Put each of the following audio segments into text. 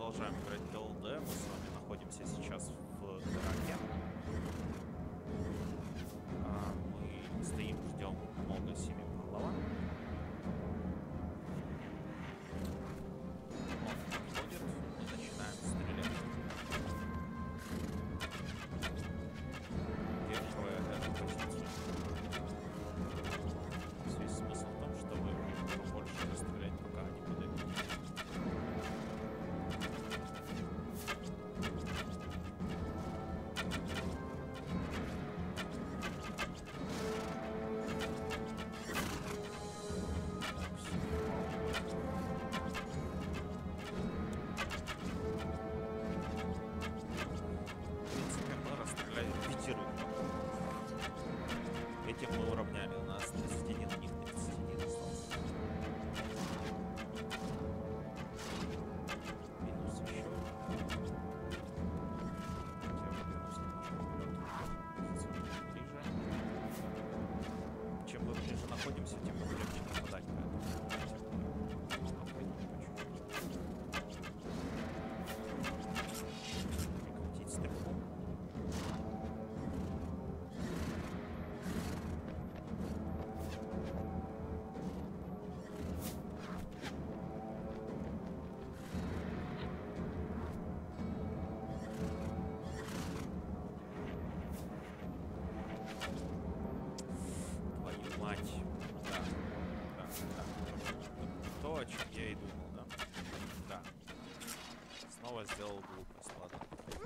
продолжаем играть в ТЛД. Мы с вами находимся сейчас в драке. Мы стоим, ждем много семипалова. Он подходит, мы начинаем стрелять. Удерживая эту позицию. Весь смысл в том, чтобы побольше расстрелять, пока они подойдут. Этим мы уравняли, у нас 31, у них 31 остался. Минус еще. Я выдвинусь немножко вперед. Ближе. Чем мы ближе находимся, тем мы будем не нападать, поэтому прекратить стрельбу. То, о чем я и думал, да? Да. Снова сделал глупость, ладно.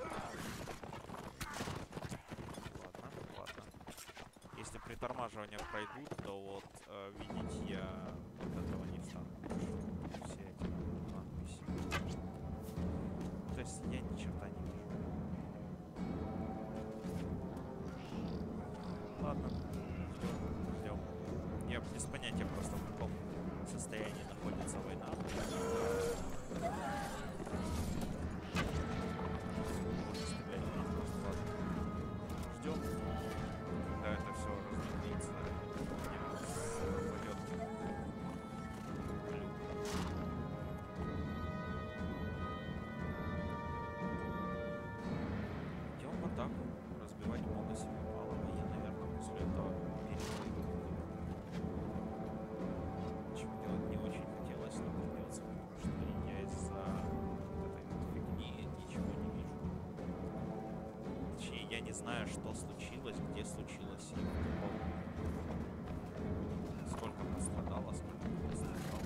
Ладно. Если притормаживания пройдут, то вот видеть я вот этого не стану. Все эти надписи. То есть я ни черта не вижу. Ладно. Ждем. Я без понятия просто в каком состоянии находится война. Ждем, когда это все разделится, пойдет. Идем в атаку, разбивать много семипалов, и я, наверное, после этого перейду. Чего делать не очень хотелось, но придется, потому что я из-за этой фигни ничего не вижу. Точнее, я не знаю, что случилось, где случилось и в каком. Сколько пострадало, сколько не пострадало.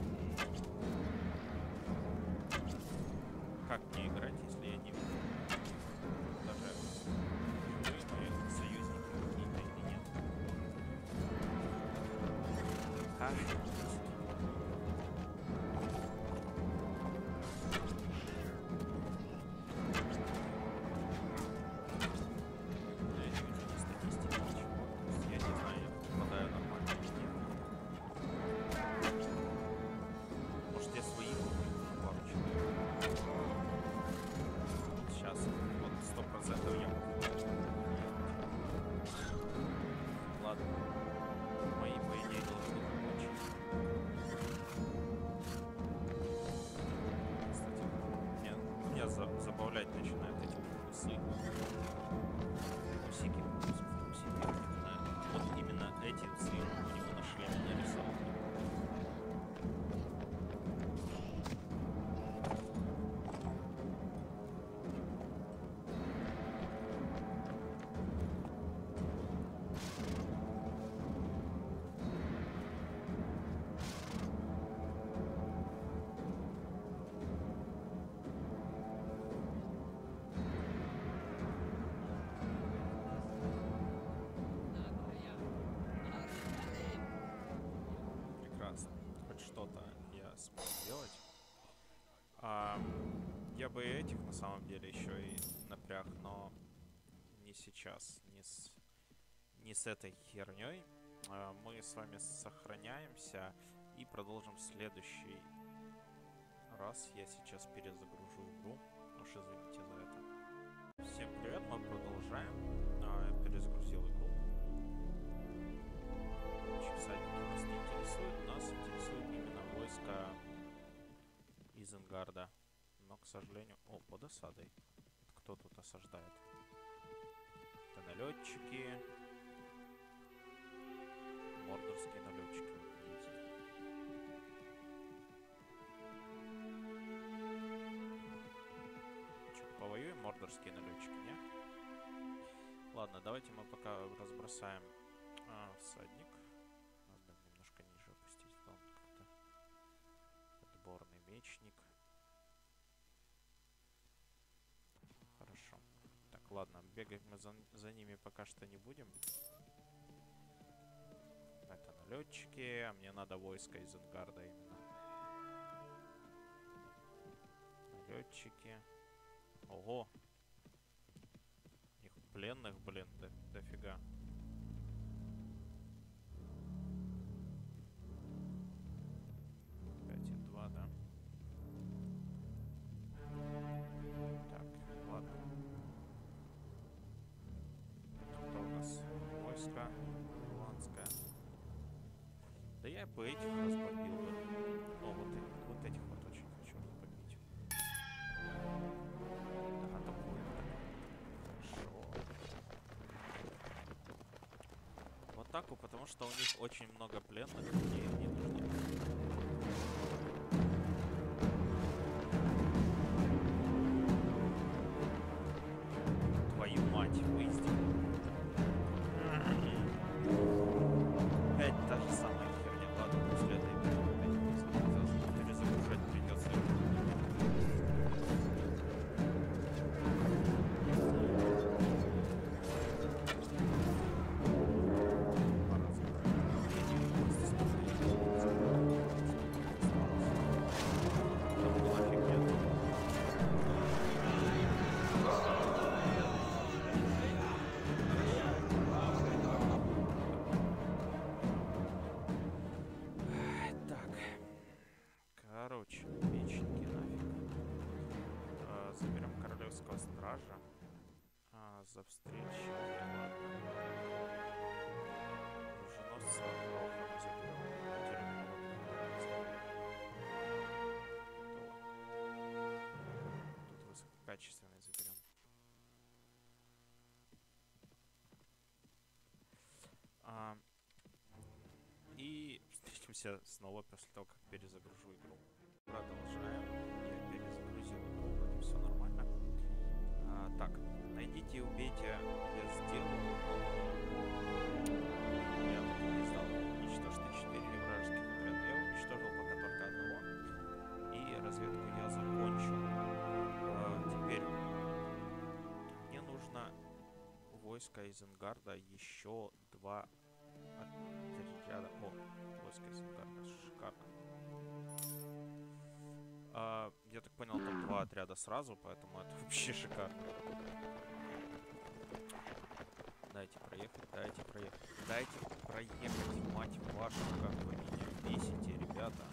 Как мне играть, если я не вижу? Даже живые мои союзники какие-то или нет? Забавлять начинают эти усы. Усики. Вот именно эти усы у него на шлеме нарисованы. Что-то я смог сделать. Я бы этих на самом деле еще и напряг, но не сейчас, не с этой херней. Мы с вами сохраняемся и продолжим в следующий раз. Я сейчас перезагружу игру. Уж извините за это. Всем привет, мы продолжаем. Я перезагрузил игру. Всадники нас не интересуют, нас интересует именно войско Изенгарда Но, к сожалению... О, под осадой. Кто тут осаждает? Это налетчики. Мордорские налетчики. Че, повоюем мордорские налетчики, не? Ладно, давайте мы пока разбросаем всадник. Надо немножко ниже опустить. Он как-то отборный мечник. Хорошо. Так, ладно, бегать мы за ними пока что не будем. Это налетчики, а мне надо войско из Энгарда именно. Налетчики. Ого! Их пленных, блин, дофига. Да я бы этих разбомбил бы. О, вот этих вот очень хочу разбомбить. Да, такое. Хорошо. В атаку, потому что у них очень много пленных, и не нужны. Твою мать, выйди. Опять та же самая херня. Ладно, после этой перезагружать придется. Короче, мечники нафиг. Заберем королевского стража. За встречу. Оруженосца Рохана заберем. Тут высококачественный заберем. И встретимся снова после того, как перезагружу игру. Продолжаем. Я перезагрузил. Вроде все нормально. Так, найдите и убейте. Я сделал. Я так и не знал. Уничтожьте 4 вражеских отряда. Я уничтожил пока только одного. И разведку я закончил. Теперь мне нужно войско из Энгарда еще 2 отряда. О, войско из Энгарда. Шикарно. Я так понял, там 2 отряда сразу, поэтому это вообще шикарно. Дайте проехать, дайте проехать. Дайте проехать, мать вашу, как вы меня бесите, ребята.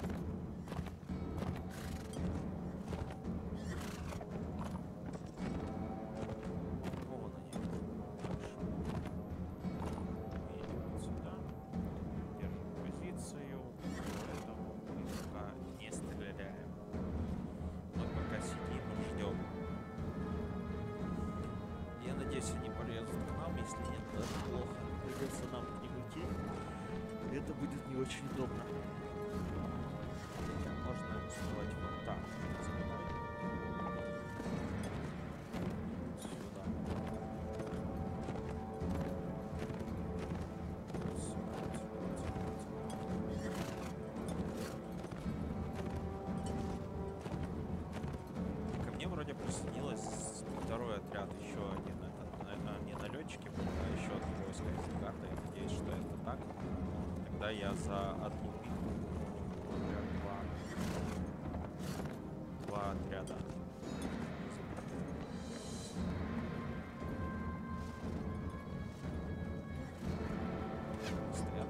Вон они. Хорошо. Едем вот сюда. Держим позицию. Поэтому мы пока не стреляем. Пока сидим и ждем. Я надеюсь, они полезут к нам. Если нет, даже плохо. Придется нам к ним идти. Это будет не очень удобно. Можно сделать вот так. Сюда. Вроде присоединилось второй отряд, еще один, это не налетчики, а еще одно войско из Энгарда. Я надеюсь, что это так. Тогда я за одну битву два отряда. Стоят.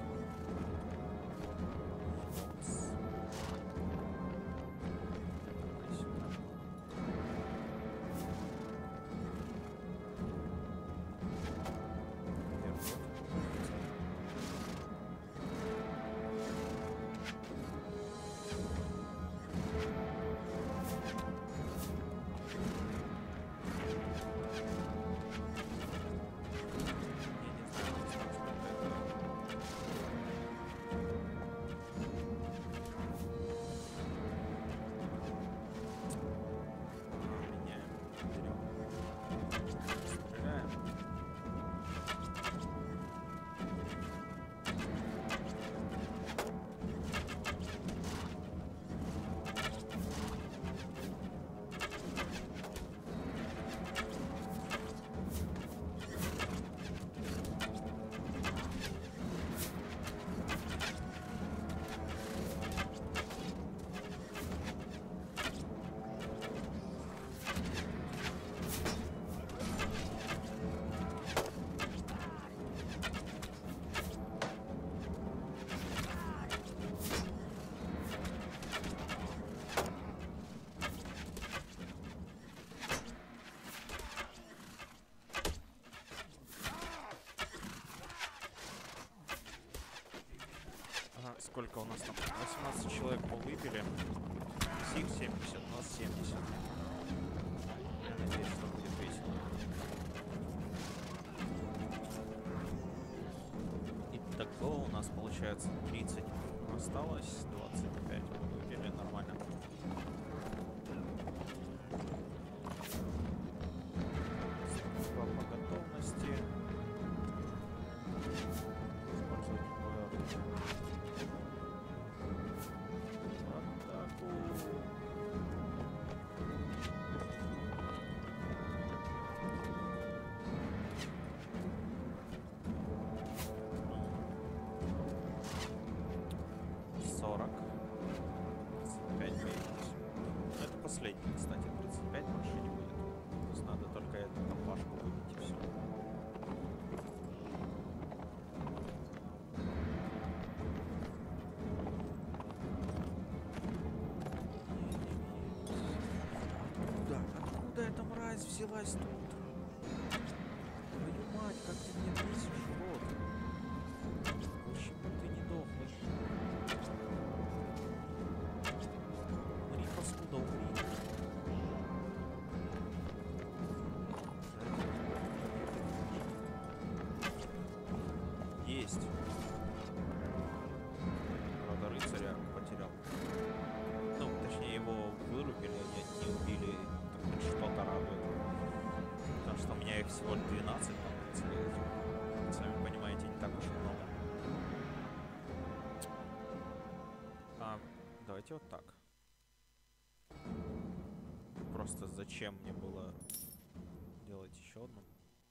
Сколько у нас там? 18 человек мы выбили. С их 70, у нас 70. Я надеюсь, что будет весело. Итого у нас получается 30 осталось, 25 мы выбили, нормально. По готовности. Использовать атаку. Последний, кстати, 35 больше не будет. То есть надо только эту компашку выбить и все. Откуда эта мразь взялась тут? Твою мать, как ты мне бесишь, вот. Почему ты не дохнешь? Умри, паскуда, умри. Есть. Правда, рыцаря потерял. Ну, точнее, его вырубили, не убили. Так хоть что-то радует. Потому что у меня их всего 12 там рыцарей. Сами понимаете, не так уж и много. Давайте вот так. Просто зачем мне было делать еще одну?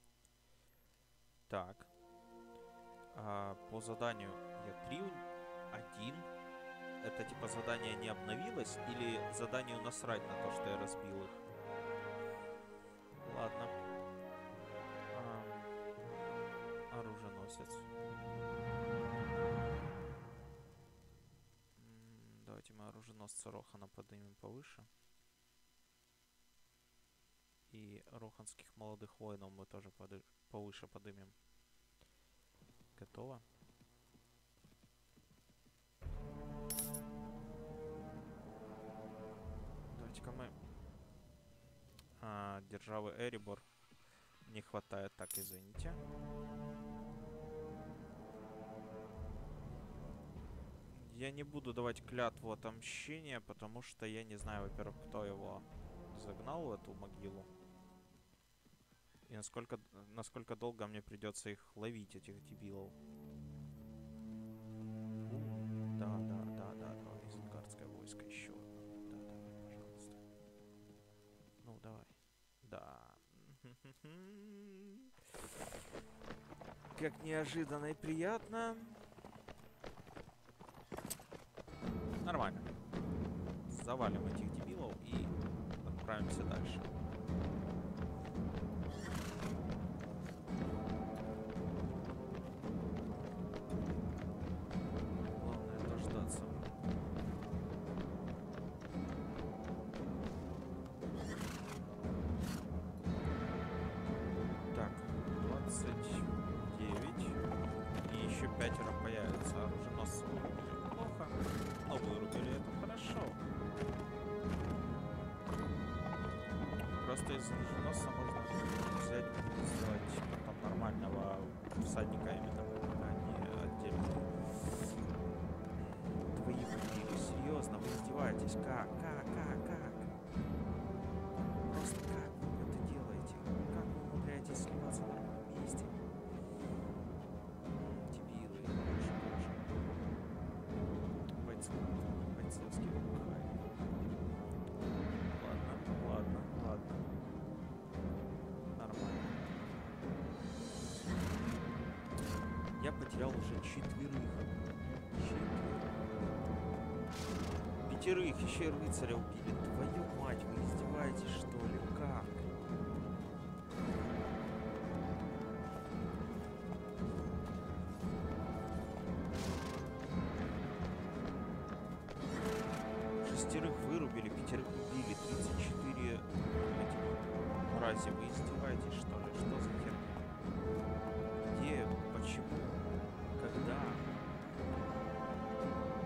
Так. По заданию я 3, 1. Это типа задание не обновилось или заданию насрать на то, что я разбил их? Ладно. Оруженосец. Давайте мы оруженосца Рохана поднимем повыше. И роханских молодых воинов мы тоже повыше поднимем. Готово. Давайте-ка мы... державы Эребор не хватает, так, извините. Я не буду давать клятву отомщения, потому что я не знаю, во-первых, кто его загнал в эту могилу. И насколько долго мне придется их ловить, этих дебилов. Да, изенгардское войско еще. Да, давай, пожалуйста. Ну, давай. Да. Как неожиданно и приятно. Нормально. Завалим этих дебилов и отправимся дальше. Просто из оруженосца можно взять, сделать потом нормального всадника именно, а не отдельно. Твои убили, серьезно, вы издеваетесь? Как? Просто как вы это делаете? Как вы умудряетесь сливаться на ровном месте? Дебилы, боже. Бойцовский бухай. Ладно. Нормально. Я потерял уже 4. 5 еще и рыцаря убили. Твою мать, вы издеваетесь, что ли? Как? Шестерых вырубили, 5 убили, 34 этих мрази. Вы издеваетесь, что ли? Что за херня? Где? Почему? Когда?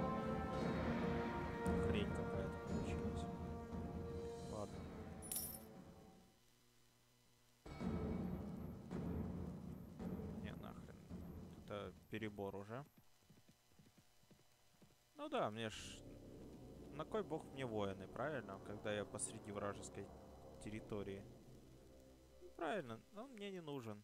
перебор уже. Ну да, мне ж... На кой бог мне воины, правильно? Когда я посреди вражеской территории. Правильно, он мне не нужен.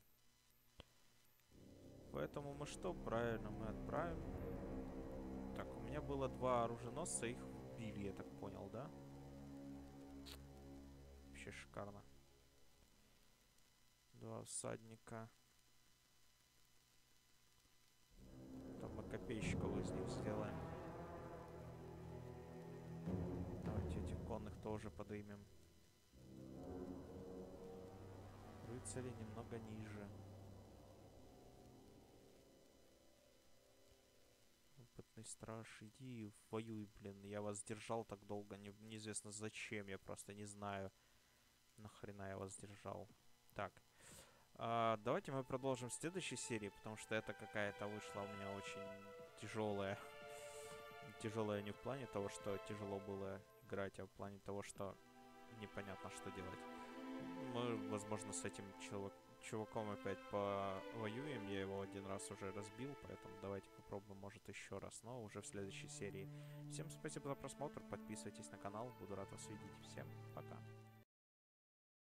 Поэтому мы что? Правильно, мы отправим. Так, у меня было 2 оруженосца, их убили, я так понял, да? Вообще шикарно. 2 всадника. Там мы копейщиков из них сделаем. Давайте этих конных тоже подымем. Рыцари немного ниже. Опытный страж, иди воюй, блин. Я вас держал так долго, неизвестно зачем, я просто не знаю, нахрена я вас держал. Так, давайте мы продолжим в следующей серии, потому что это какая-то вышла у меня очень тяжелая. Тяжелая не в плане того, что тяжело было играть, а в плане того, что непонятно, что делать. Мы, возможно, с этим чуваком опять повоюем. Я его 1 раз уже разбил, поэтому давайте попробуем, может, еще раз, но уже в следующей серии. Всем спасибо за просмотр, подписывайтесь на канал, буду рад вас видеть. Всем пока.